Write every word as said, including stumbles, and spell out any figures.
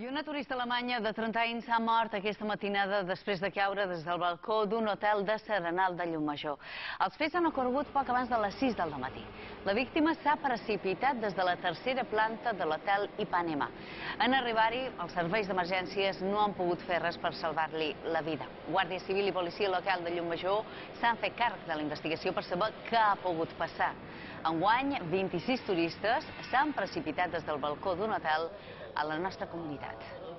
I una turista alemanya de trenta anys ha mort aquesta matinada després de caure des del balcó d'un hotel de Serenal de Llucmajor. Els fets han ocorregut poc abans de les sis del matí. La víctima s'ha precipitat des de la tercera planta de l'hotel Ipanema. En arribar-hi, els serveis d'emergències no han pogut fer res per salvar-li la vida. Guàrdia Civil i policia local de Llucmajor s'han fet càrrec de la investigació per saber què ha pogut passar. Enguany, vint-i-sis turistes s'han precipitat des del balcó d'un hotel a la nostra comunitat.